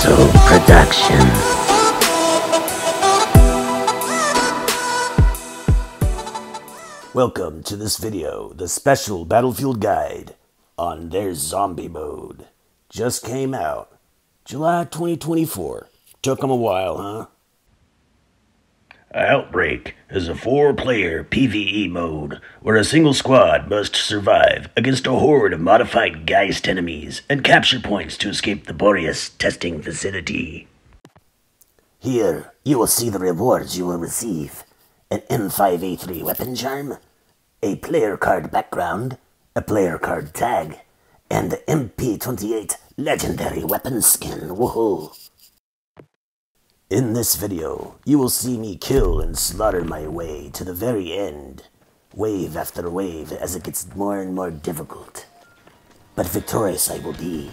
VexuL production. Welcome to this video, the special Battlefield guide on their zombie mode. Just came out, July 2024. Took them a while, huh? Outbreak is a 4-player PvE mode where a single squad must survive against a horde of modified Geist enemies and capture points to escape the Boreas testing facility. Here, you will see the rewards you will receive. An M5A3 weapon charm, a player card background, a player card tag, and the MP28 legendary weapon skin. Woohoo! In this video, you will see me kill and slaughter my way to the very end, wave after wave as it gets more and more difficult. But victorious I will be.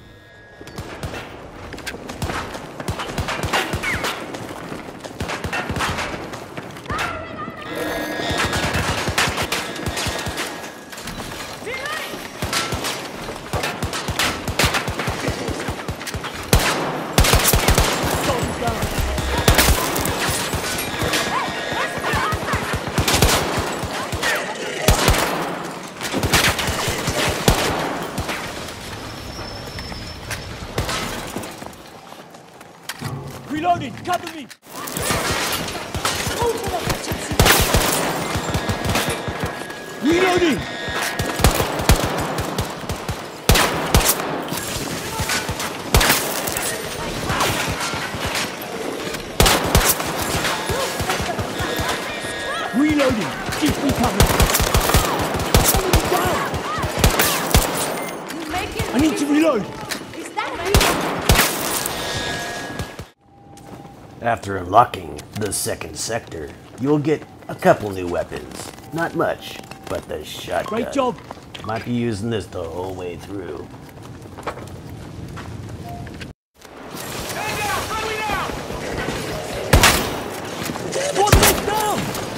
Reloading! Cover me! Reloading! Reloading! Keep me covered! Enemy down! I need to reload! After unlocking the second sector, you'll get a couple new weapons. Not much, but the shotgun. Great job! Might be using this the whole way through. One leg down!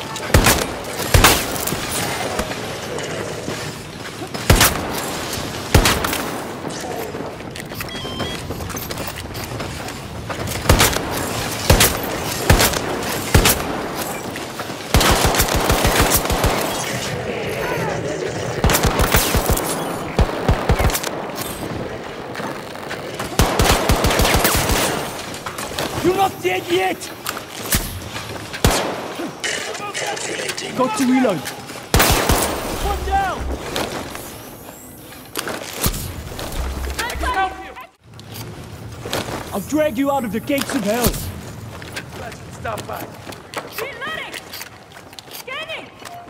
You're not dead yet! Calculating. Got to reload. One down! I can help you! I'll drag you out of the gates of hell. Let's stop back. Reloading! Scanning!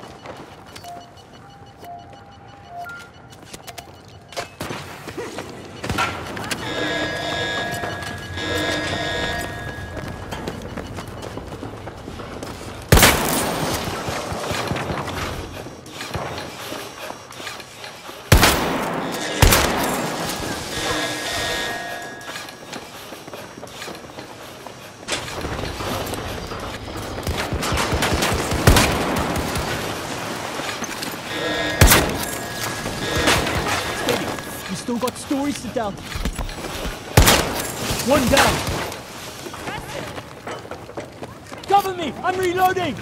You still got stories to tell. One down. Cover me! I'm reloading!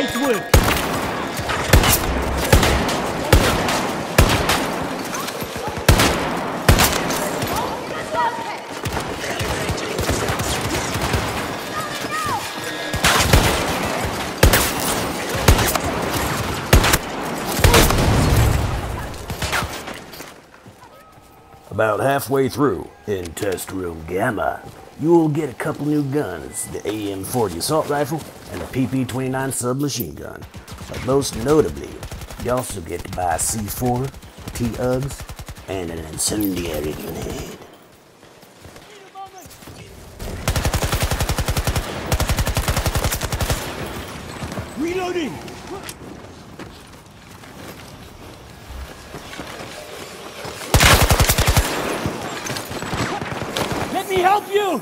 northward. About halfway through, in Test Room Gamma, you will get a couple new guns, the AM-40 assault rifle and the PP-29 submachine gun. But most notably, you also get to buy a C4, T-Ugs, and an incendiary grenade. Reloading! Let me help you!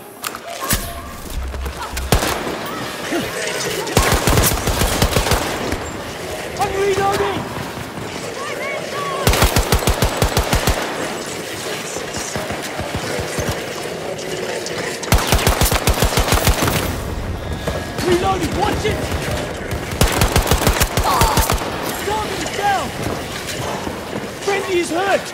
I'm reloading! Reloading, watch it! Target is down! Friendly is hurt!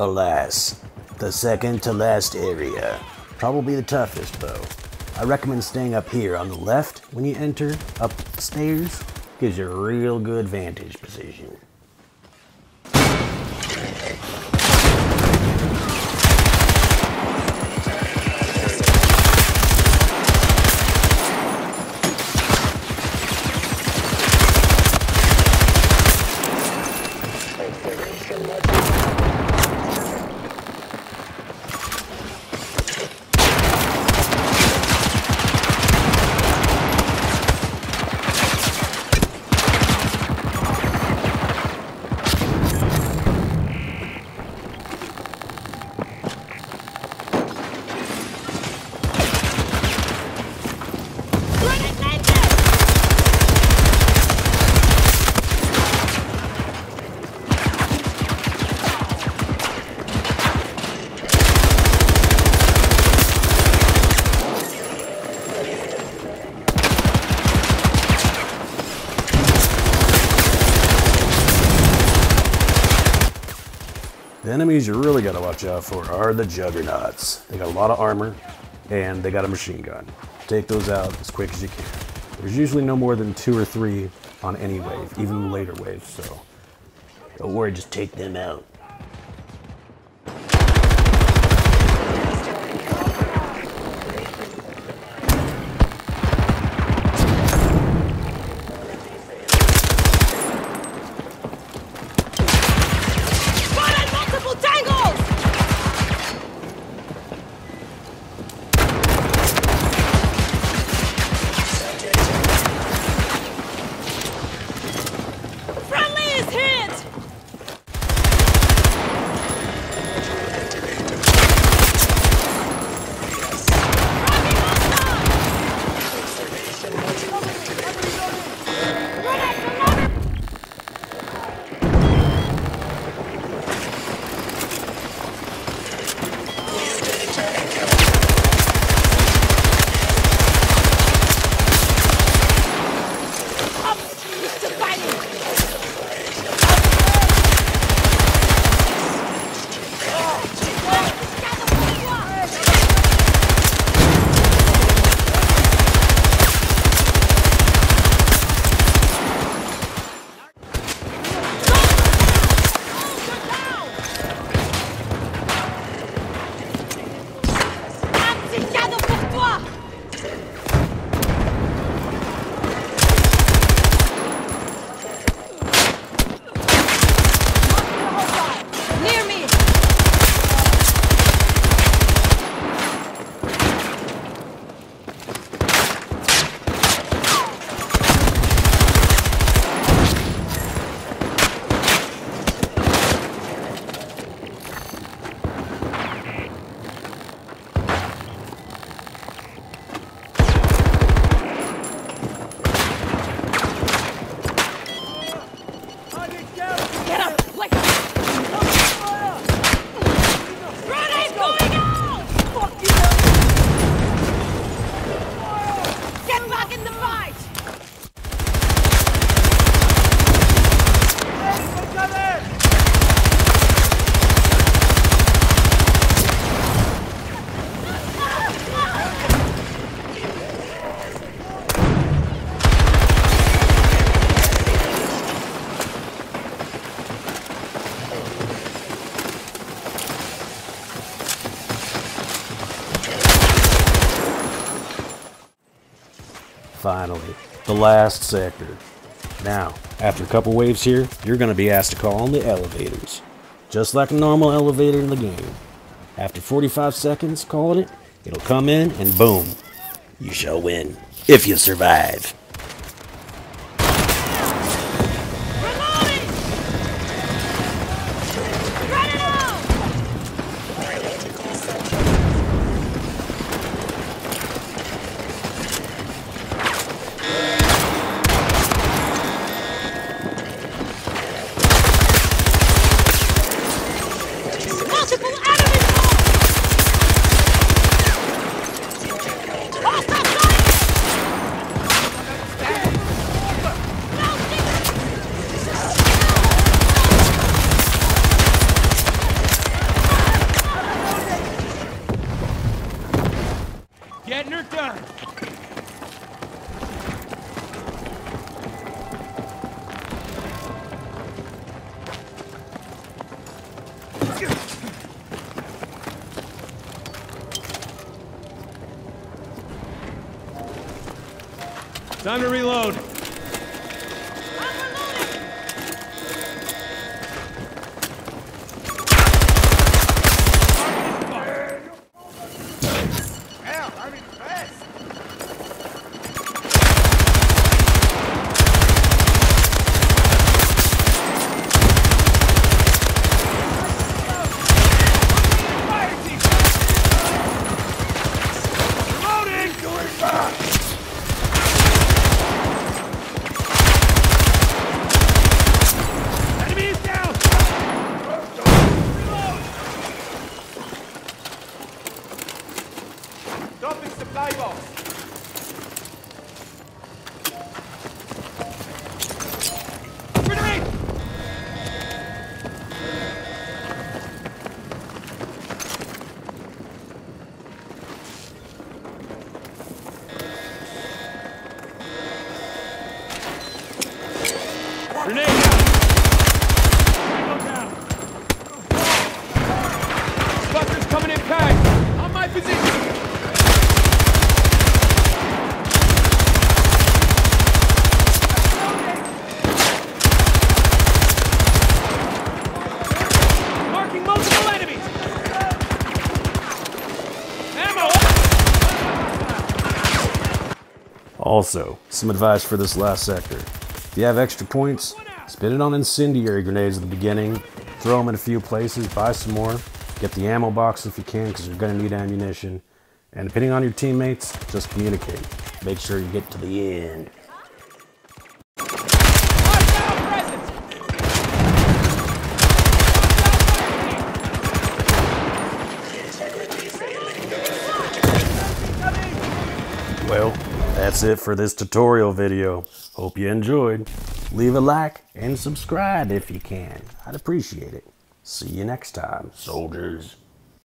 Alas, the second to last area. Probably the toughest though. I recommend staying up here on the left when you enter, up the stairs. Gives you a real good vantage position. The enemies you really gotta watch out for are the juggernauts. They got a lot of armor, and they got a machine gun. Take those out as quick as you can. There's usually no more than 2 or 3 on any wave, even later waves, so don't worry, just take them out. Finally, the last sector. Now, after a couple waves here, you're going to be asked to call on the elevators. Just like a normal elevator in the game. After 45 seconds calling it, it'll come in and boom. You shall win, if you survive. Time to reload. Hell, I'm impressed. Fire team! Reloading! Going back! Enemy is down! Reload! Dropping supply box. Grenade! Grenade out! Tango down! Fuckers coming in packed! On my position! Marking multiple enemies! Ammo! Also, some advice for this last sector. If you have extra points, spend it on incendiary grenades at the beginning, throw them in a few places, buy some more, get the ammo box if you can because you're going to need ammunition, and depending on your teammates, just communicate. Make sure you get to the end. Hostile presence! Well, that's it for this tutorial video. Hope you enjoyed. Leave a like and subscribe if you can. I'd appreciate it. See you next time, soldiers.